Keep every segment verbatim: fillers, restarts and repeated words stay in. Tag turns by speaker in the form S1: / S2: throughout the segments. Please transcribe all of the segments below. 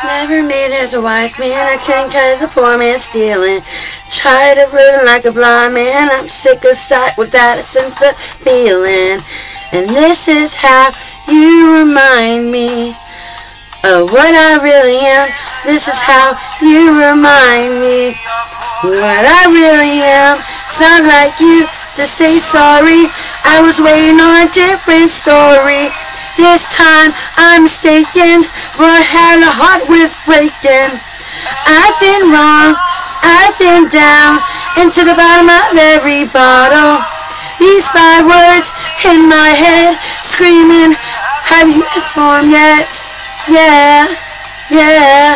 S1: Never made as a wise man, I couldn't cut as a poor man stealing. Tired of living like a blind man, I'm sick of sight without a sense of feeling. And this is how you remind me of what I really am. This is how you remind me what I really am. Sound like you to say sorry, I was waiting on a different story. This time I'm mistaken, but I had a heart with breaking. I've been wrong, I've been down into the bottom of every bottle. These five words in my head screaming, have you informed yet? Yeah, yeah,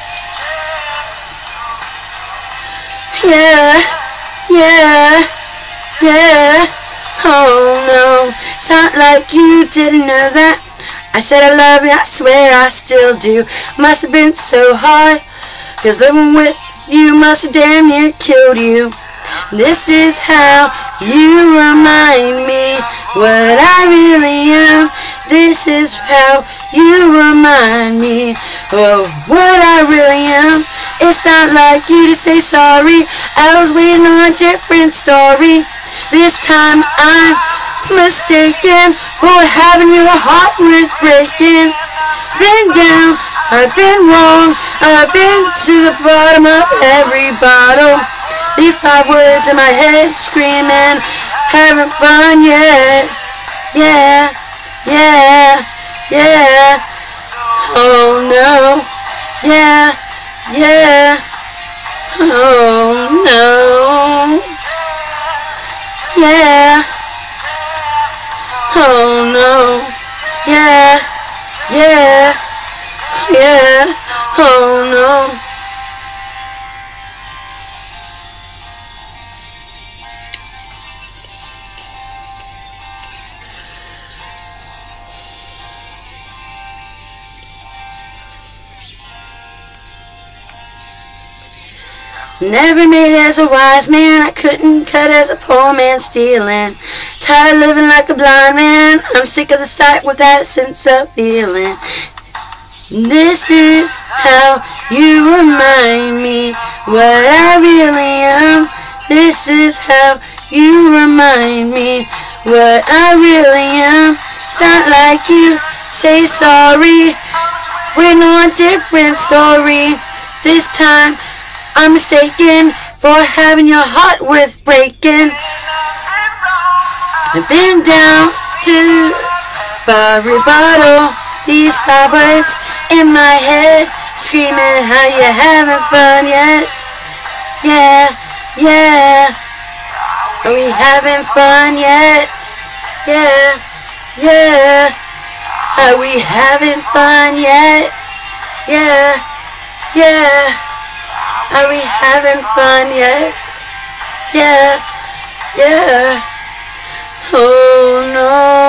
S1: yeah, yeah, yeah. Oh no, sound like you didn't know that. I said I love you, I swear I still do. Must have been so hard, cause living with you must have damn near killed you. This is how you remind me what I really am. This is how you remind me of what I really am. It's not like you to say sorry, I was waiting on a different story. This time I'm mistaken for having your heart with breaking. Been down, I've been wrong, I've been to the bottom of every bottle. These five words in my head screaming, having fun yet? Yeah, yeah, yeah. Oh no, yeah, yeah. Oh no. Yeah. Oh no. Yeah. Yeah. Yeah. Oh no. Never made it as a wise man, I couldn't cut as a poor man stealing. Tired of living like a blind man, I'm sick of the sight without a sense of feeling. This is how you remind me what I really am. This is how you remind me what I really am. Sound like you say sorry, we're on a different story. This time I'm mistaken for having your heart worth breaking. I've been down to every bottle. These five words in my head screaming, how you having fun yet? Yeah, yeah. Are we having fun yet? Yeah, yeah. Are we having fun yet? Yeah, yeah. Are we having fun yet? Yeah, yeah. Oh no.